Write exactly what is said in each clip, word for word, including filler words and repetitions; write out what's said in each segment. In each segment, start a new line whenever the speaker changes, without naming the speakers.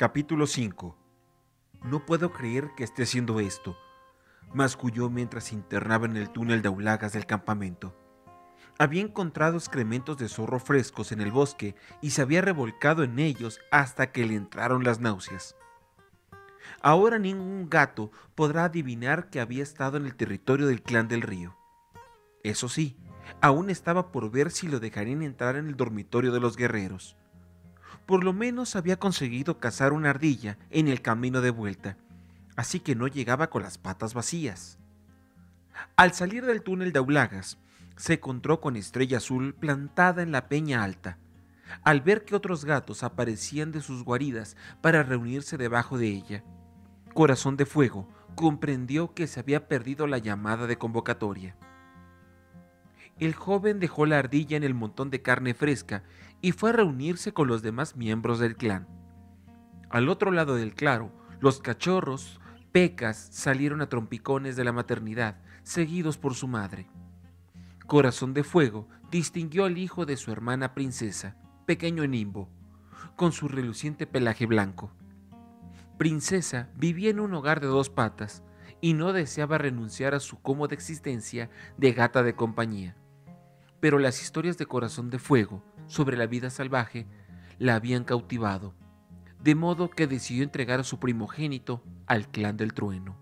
Capítulo cinco. No puedo creer que esté haciendo esto, masculló mientras se internaba en el túnel de aulagas del campamento. Había encontrado excrementos de zorro frescos en el bosque y se había revolcado en ellos hasta que le entraron las náuseas. Ahora ningún gato podrá adivinar que había estado en el territorio del clan del río. Eso sí, aún estaba por ver si lo dejarían entrar en el dormitorio de los guerreros. Por lo menos había conseguido cazar una ardilla en el camino de vuelta, así que no llegaba con las patas vacías. Al salir del túnel de aulagas, se encontró con Estrella Azul plantada en la peña alta. Al ver que otros gatos aparecían de sus guaridas para reunirse debajo de ella, Corazón de Fuego comprendió que se había perdido la llamada de convocatoria. El joven dejó la ardilla en el montón de carne fresca y fue a reunirse con los demás miembros del clan. Al otro lado del claro, los cachorros, Pecas, salieron a trompicones de la maternidad, seguidos por su madre. Corazón de Fuego distinguió al hijo de su hermana Princesa, pequeño Nimbo, con su reluciente pelaje blanco. Princesa vivía en un hogar de dos patas y no deseaba renunciar a su cómoda existencia de gata de compañía. Pero las historias de Corazón de Fuego sobre la vida salvaje la habían cautivado, de modo que decidió entregar a su primogénito al clan del trueno.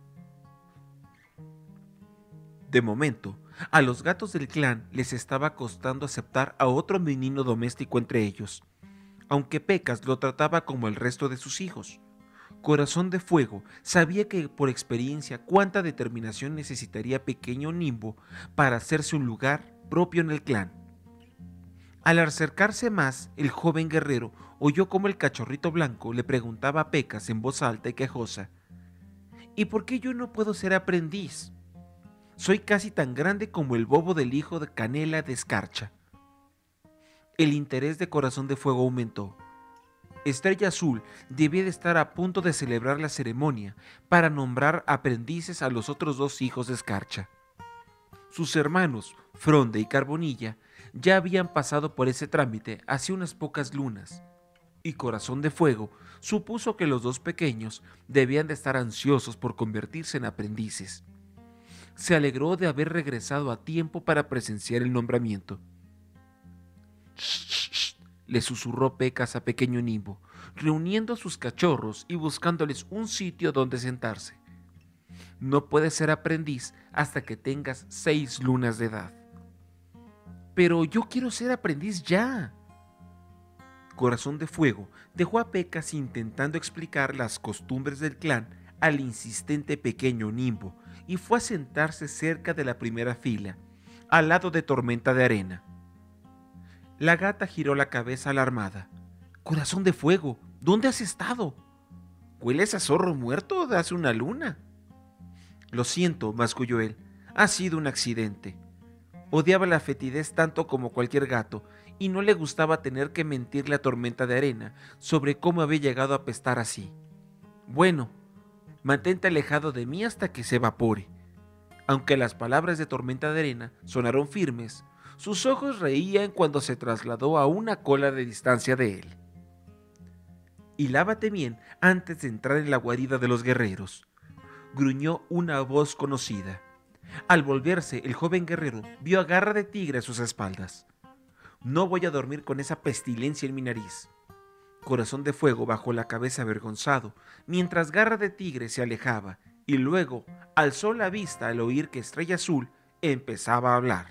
De momento, a los gatos del clan les estaba costando aceptar a otro menino doméstico entre ellos, aunque Pecas lo trataba como el resto de sus hijos. Corazón de Fuego sabía que por experiencia cuánta determinación necesitaría pequeño Nimbo para hacerse un lugar propio en el clan. Al acercarse más, el joven guerrero oyó cómo el cachorrito blanco le preguntaba a Pecas en voz alta y quejosa: ¿y por qué yo no puedo ser aprendiz? Soy casi tan grande como el bobo del hijo de Canela de Escarcha. El interés de Corazón de Fuego aumentó. Estrella Azul debía de estar a punto de celebrar la ceremonia para nombrar aprendices a los otros dos hijos de Escarcha. Sus hermanos, Fronde y Carbonilla, ya habían pasado por ese trámite hace unas pocas lunas, y Corazón de Fuego supuso que los dos pequeños debían de estar ansiosos por convertirse en aprendices. Se alegró de haber regresado a tiempo para presenciar el nombramiento. Shh, shh, shh, le susurró Pecas a pequeño Nimbo, reuniendo a sus cachorros y buscándoles un sitio donde sentarse. No puedes ser aprendiz hasta que tengas seis lunas de edad. Pero yo quiero ser aprendiz ya. Corazón de Fuego dejó a Pecas intentando explicar las costumbres del clan al insistente pequeño Nimbo y fue a sentarse cerca de la primera fila, al lado de Tormenta de Arena. La gata giró la cabeza alarmada. Corazón de Fuego, ¿dónde has estado? ¿Hueles a zorro muerto de hace una luna? Lo siento, masculló él, ha sido un accidente. Odiaba la fetidez tanto como cualquier gato y no le gustaba tener que mentirle a Tormenta de Arena sobre cómo había llegado a apestar así. Bueno, mantente alejado de mí hasta que se evapore. Aunque las palabras de Tormenta de Arena sonaron firmes, sus ojos reían cuando se trasladó a una cola de distancia de él. Y lávate bien antes de entrar en la guarida de los guerreros, gruñó una voz conocida. Al volverse, el joven guerrero vio a Garra de Tigre a sus espaldas. No voy a dormir con esa pestilencia en mi nariz. Corazón de Fuego bajó la cabeza avergonzado, mientras Garra de Tigre se alejaba, y luego alzó la vista al oír que Estrella Azul empezaba a hablar.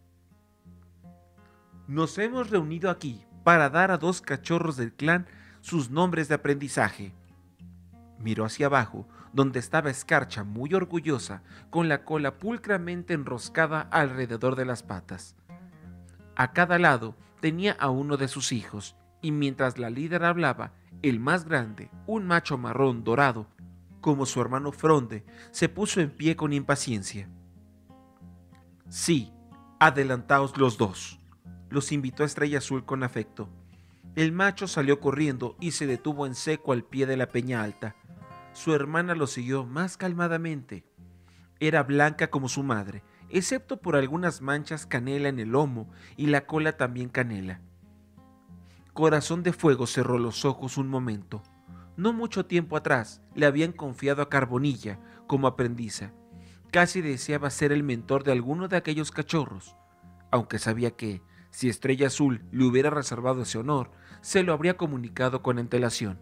Nos hemos reunido aquí para dar a dos cachorros del clan sus nombres de aprendizaje. Miró hacia abajo, donde estaba Escarcha muy orgullosa, con la cola pulcramente enroscada alrededor de las patas. A cada lado tenía a uno de sus hijos, y mientras la líder hablaba, el más grande, un macho marrón dorado, como su hermano Fronde, se puso en pie con impaciencia. Sí, adelantaos los dos, los invitó Estrella Azul con afecto. El macho salió corriendo y se detuvo en seco al pie de la peña alta. Su hermana lo siguió más calmadamente. Era blanca como su madre, excepto por algunas manchas canela en el lomo y la cola también canela. Corazón de Fuego cerró los ojos un momento. No mucho tiempo atrás le habían confiado a Carbonilla como aprendiza. Casi deseaba ser el mentor de alguno de aquellos cachorros, aunque sabía que, si Estrella Azul le hubiera reservado ese honor, se lo habría comunicado con antelación.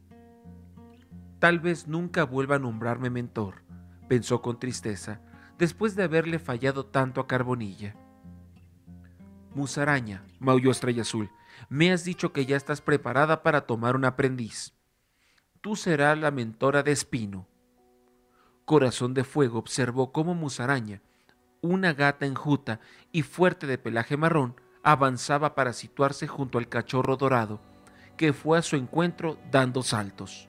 Tal vez nunca vuelva a nombrarme mentor, pensó con tristeza, después de haberle fallado tanto a Carbonilla. Musaraña, maulló Estrella Azul, me has dicho que ya estás preparada para tomar un aprendiz. Tú serás la mentora de Espino. Corazón de Fuego observó cómo Musaraña, una gata enjuta y fuerte de pelaje marrón, avanzaba para situarse junto al cachorro dorado, que fue a su encuentro dando saltos.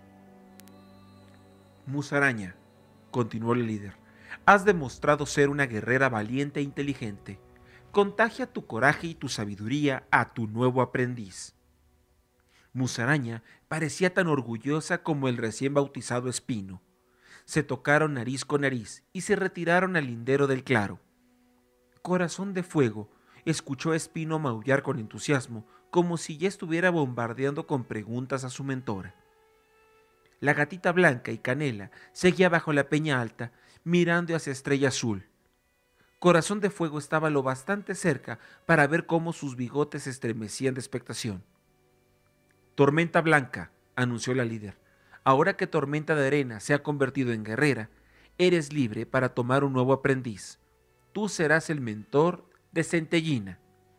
Musaraña, continuó el líder, has demostrado ser una guerrera valiente e inteligente. Contagia tu coraje y tu sabiduría a tu nuevo aprendiz. Musaraña parecía tan orgullosa como el recién bautizado Espino. Se tocaron nariz con nariz y se retiraron al lindero del claro. Corazón de Fuego escuchó a Espino maullar con entusiasmo, como si ya estuviera bombardeando con preguntas a su mentora. La gatita Blanca y Canela seguía bajo la peña alta, mirando hacia Estrella Azul. Corazón de Fuego estaba lo bastante cerca para ver cómo sus bigotes se estremecían de expectación. Tormenta Blanca, anunció la líder, ahora que Tormenta de Arena se ha convertido en guerrera, eres libre para tomar un nuevo aprendiz. Tú serás el mentor de Centellina.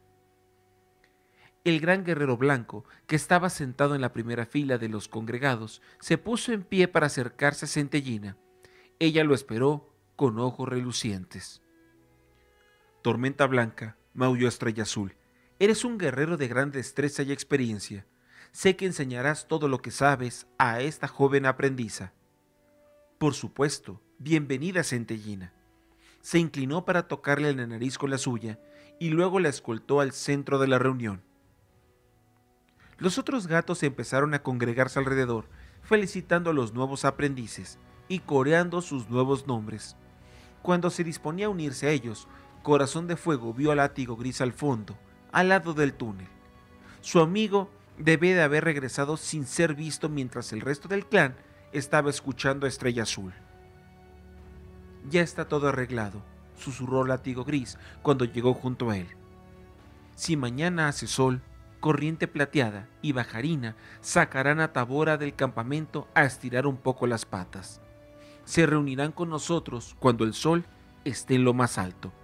El gran guerrero blanco, que estaba sentado en la primera fila de los congregados, se puso en pie para acercarse a Centellina. Ella lo esperó con ojos relucientes. Tormenta Blanca, maulló Estrella Azul, eres un guerrero de gran destreza y experiencia. Sé que enseñarás todo lo que sabes a esta joven aprendiza. Por supuesto, bienvenida Centellina. Se inclinó para tocarle la nariz con la suya y luego la escoltó al centro de la reunión. Los otros gatos empezaron a congregarse alrededor, felicitando a los nuevos aprendices y coreando sus nuevos nombres. Cuando se disponía a unirse a ellos, Corazón de Fuego vio a Látigo Gris al fondo, al lado del túnel. Su amigo debe de haber regresado sin ser visto mientras el resto del clan estaba escuchando a Estrella Azul. Ya está todo arreglado, susurró Látigo Gris cuando llegó junto a él. Si mañana hace sol, Corriente Plateada y Bajarina sacarán a Tabora del campamento a estirar un poco las patas. Se reunirán con nosotros cuando el sol esté en lo más alto.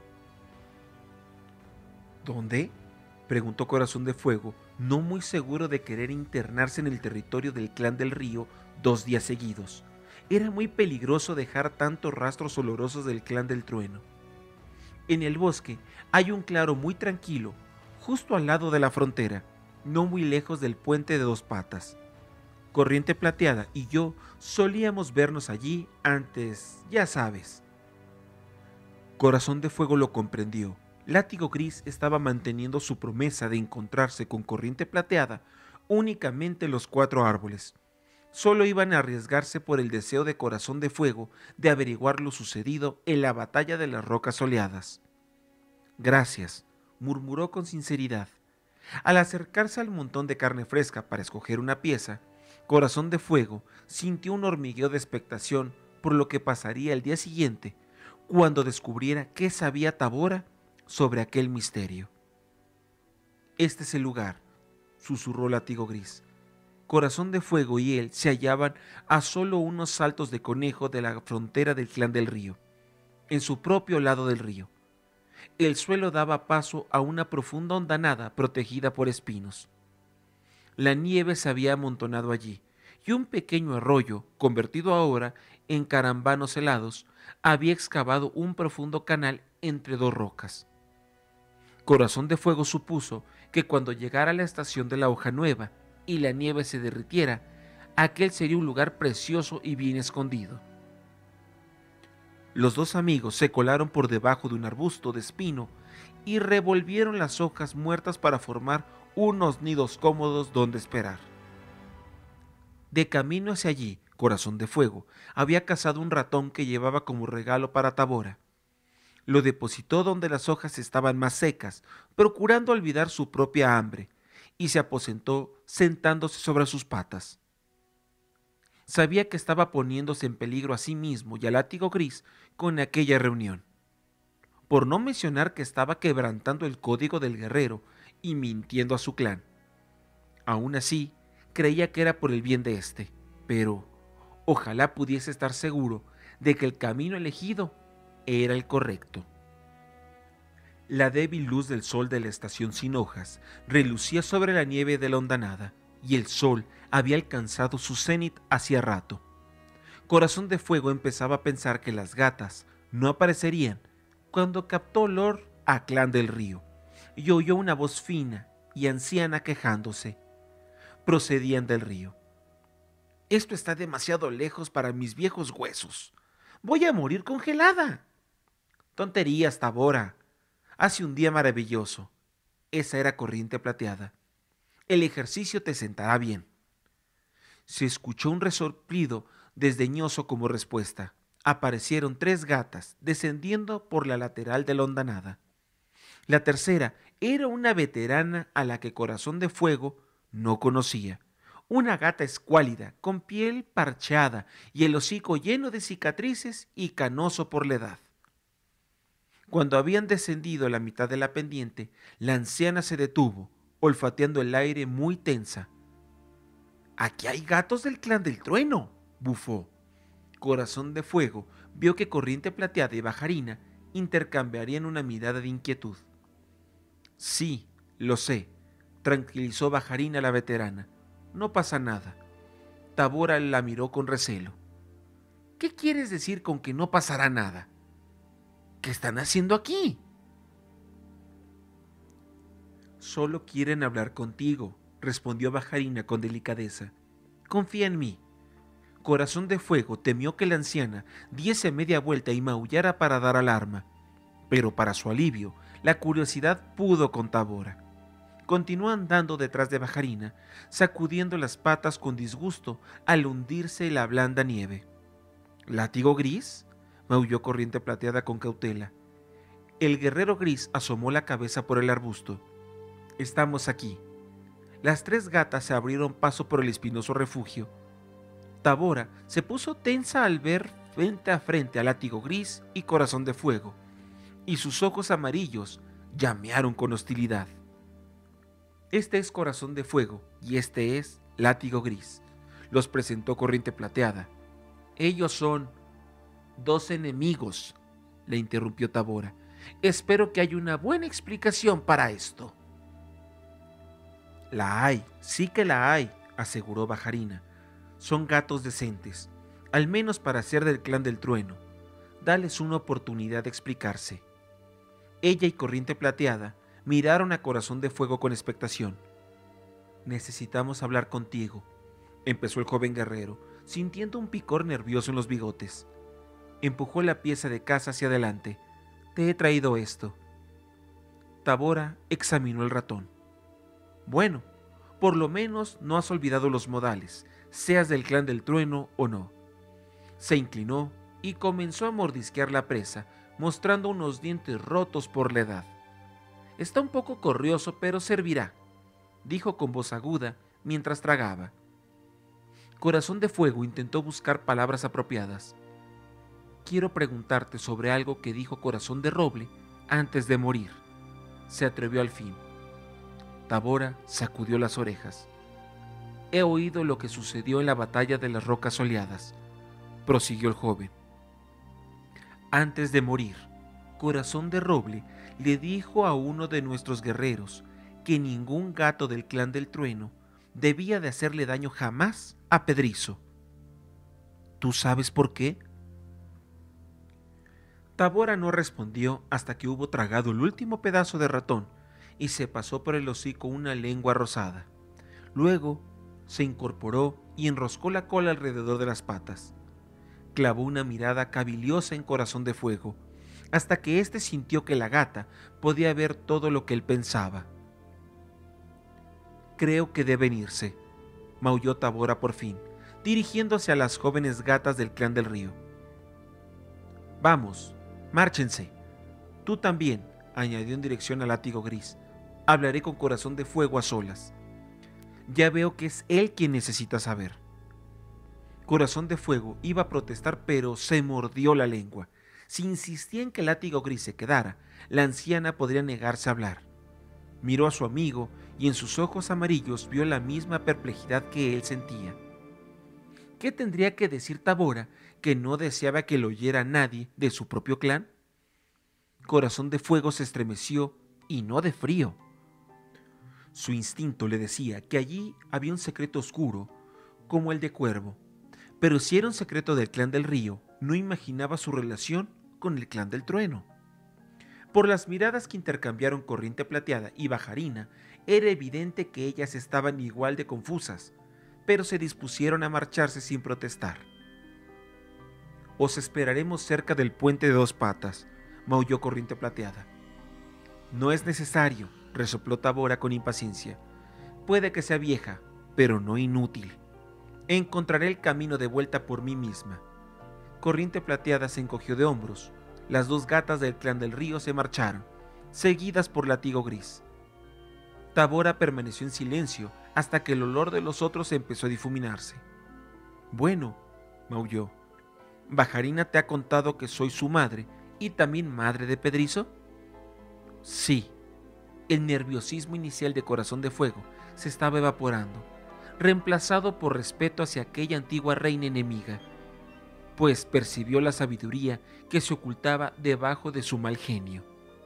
¿Dónde?, preguntó Corazón de Fuego, no muy seguro de querer internarse en el territorio del clan del río dos días seguidos. Era muy peligroso dejar tantos rastros olorosos del clan del trueno. En el bosque hay un claro muy tranquilo, justo al lado de la frontera, no muy lejos del puente de dos patas. Corriente Plateada y yo solíamos vernos allí antes, ya sabes. Corazón de Fuego lo comprendió. Látigo Gris estaba manteniendo su promesa de encontrarse con Corriente Plateada únicamente los cuatro árboles. Solo iban a arriesgarse por el deseo de Corazón de Fuego de averiguar lo sucedido en la batalla de las rocas soleadas. Gracias, murmuró con sinceridad. Al acercarse al montón de carne fresca para escoger una pieza, Corazón de Fuego sintió un hormigueo de expectación por lo que pasaría el día siguiente, cuando descubriera qué sabía Tabora sobre aquel misterio. Este es el lugar, susurró Látigo Gris. Corazón de Fuego y él se hallaban a solo unos saltos de conejo de la frontera del clan del río, en su propio lado del río. El suelo daba paso a una profunda hondanada protegida por espinos. La nieve se había amontonado allí, y un pequeño arroyo, convertido ahora en carambanos helados, había excavado un profundo canal entre dos rocas. Corazón de Fuego supuso que cuando llegara a la estación de la Hoja Nueva y la nieve se derritiera, aquel sería un lugar precioso y bien escondido. Los dos amigos se colaron por debajo de un arbusto de espino y revolvieron las hojas muertas para formar unos nidos cómodos donde esperar. De camino hacia allí, Corazón de Fuego había cazado un ratón que llevaba como regalo para Tabora. Lo depositó donde las hojas estaban más secas, procurando olvidar su propia hambre, y se aposentó sentándose sobre sus patas. Sabía que estaba poniéndose en peligro a sí mismo y al Látigo Gris con aquella reunión, por no mencionar que estaba quebrantando el código del guerrero y mintiendo a su clan. Aún así, creía que era por el bien de éste, pero ojalá pudiese estar seguro de que el camino elegido era el correcto. La débil luz del sol de la estación sin hojas relucía sobre la nieve de la hondanada, y el sol había alcanzado su cenit hacía rato. Corazón de Fuego empezaba a pensar que las gatas no aparecerían cuando captó olor a Clan del Río y oyó una voz fina y anciana quejándose. Procedían del río. «Esto está demasiado lejos para mis viejos huesos. Voy a morir congelada». «Tonterías, Tabora. Hace un día maravilloso». Esa era Corriente Plateada. «El ejercicio te sentará bien». Se escuchó un resoplido desdeñoso como respuesta. Aparecieron tres gatas descendiendo por la lateral de la hondanada. La tercera era una veterana a la que Corazón de Fuego no conocía. Una gata escuálida, con piel parchada y el hocico lleno de cicatrices y canoso por la edad. Cuando habían descendido a la mitad de la pendiente, la anciana se detuvo, olfateando el aire muy tensa. «Aquí hay gatos del Clan del Trueno», bufó. Corazón de Fuego vio que Corriente Plateada y Bajarina intercambiarían una mirada de inquietud. «Sí, lo sé», tranquilizó Bajarina la veterana. «No pasa nada». Tabora la miró con recelo. «¿Qué quieres decir con que no pasará nada? ¿Qué están haciendo aquí?» «Solo quieren hablar contigo», respondió Bajarina con delicadeza. «Confía en mí». Corazón de Fuego temió que la anciana diese media vuelta y maullara para dar alarma, pero para su alivio, la curiosidad pudo con Tabora. Continuó andando detrás de Bajarina, sacudiendo las patas con disgusto al hundirse la blanda nieve. «¿Látigo Gris?», maulló Corriente Plateada con cautela. El guerrero gris asomó la cabeza por el arbusto. «Estamos aquí». Las tres gatas se abrieron paso por el espinoso refugio. Tabora se puso tensa al ver frente a frente a Látigo Gris y Corazón de Fuego, y sus ojos amarillos llamearon con hostilidad. «Este es Corazón de Fuego y este es Látigo Gris», los presentó Corriente Plateada. «Ellos son dos enemigos», le interrumpió Tabora. «Espero que haya una buena explicación para esto». «La hay, sí que la hay», aseguró Bajarina. «Son gatos decentes, al menos para ser del Clan del Trueno. Dales una oportunidad de explicarse». Ella y Corriente Plateada miraron a Corazón de Fuego con expectación. «Necesitamos hablar contigo», empezó el joven guerrero, sintiendo un picor nervioso en los bigotes. Empujó la pieza de caza hacia adelante. «Te he traído esto». Tabora examinó el ratón. «Bueno, por lo menos no has olvidado los modales, seas del Clan del Trueno o no». Se inclinó y comenzó a mordisquear la presa, mostrando unos dientes rotos por la edad. «Está un poco corrioso, pero servirá», dijo con voz aguda mientras tragaba. Corazón de Fuego intentó buscar palabras apropiadas. «Quiero preguntarte sobre algo que dijo Corazón de Roble antes de morir», se atrevió al fin. Tabora sacudió las orejas. «He oído lo que sucedió en la batalla de las Rocas Soleadas», prosiguió el joven. «Antes de morir, Corazón de Roble le dijo a uno de nuestros guerreros que ningún gato del Clan del Trueno debía de hacerle daño jamás a Pedrizo. ¿Tú sabes por qué?». Tabora no respondió hasta que hubo tragado el último pedazo de ratón y se pasó por el hocico una lengua rosada. Luego se incorporó y enroscó la cola alrededor de las patas. Clavó una mirada cabiliosa en Corazón de Fuego, hasta que éste sintió que la gata podía ver todo lo que él pensaba. «Creo que deben irse», maulló Tabora por fin, dirigiéndose a las jóvenes gatas del Clan del Río. «Vamos, márchense. Tú también», añadió en dirección al Látigo Gris. «Hablaré con Corazón de Fuego a solas. Ya veo que es él quien necesita saber». Corazón de Fuego iba a protestar, pero se mordió la lengua. Si insistía en que el látigo gris se quedara, la anciana podría negarse a hablar. Miró a su amigo y en sus ojos amarillos vio la misma perplejidad que él sentía. ¿Qué tendría que decir Tabora que no deseaba que lo oyera nadie de su propio clan? Corazón de Fuego se estremeció y no de frío. Su instinto le decía que allí había un secreto oscuro como el de Cuervo, pero si era un secreto del clan del río, no imaginaba su relación con el clan del trueno. Por las miradas que intercambiaron Corriente Plateada y Bajarina, era evidente que ellas estaban igual de confusas, pero se dispusieron a marcharse sin protestar. «Os esperaremos cerca del puente de dos patas», maulló Corriente Plateada. «No es necesario», resopló Tabora con impaciencia. «Puede que sea vieja, pero no inútil. Encontraré el camino de vuelta por mí misma». Corriente Plateada se encogió de hombros. Las dos gatas del clan del río se marcharon, seguidas por Látigo Gris. Tabora permaneció en silencio hasta que el olor de los otros empezó a difuminarse. «Bueno», maulló, «¿Bajarina te ha contado que soy su madre y también madre de Pedrizo?» «Sí». El nerviosismo inicial de Corazón de Fuego se estaba evaporando, reemplazado por respeto hacia aquella antigua reina enemiga, pues percibió la sabiduría que se ocultaba debajo de su mal genio.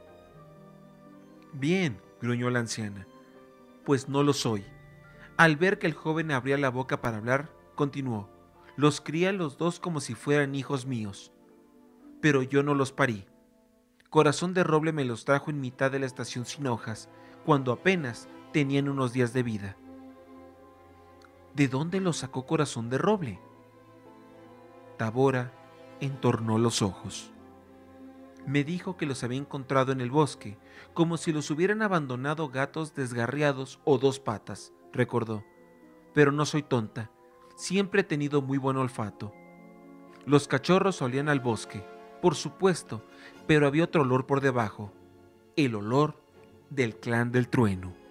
«Bien», gruñó la anciana, «pues no lo soy». Al ver que el joven abría la boca para hablar, continuó: «Los crié a los dos como si fueran hijos míos, pero yo no los parí. Corazón de Roble me los trajo en mitad de la estación sin hojas, cuando apenas tenían unos días de vida». «¿De dónde los sacó Corazón de Roble?». Tabora entornó los ojos. «Me dijo que los había encontrado en el bosque, como si los hubieran abandonado gatos desgarriados o dos patas», recordó. «Pero no soy tonta, siempre he tenido muy buen olfato. Los cachorros olían al bosque, por supuesto, pero había otro olor por debajo, el olor del clan del trueno».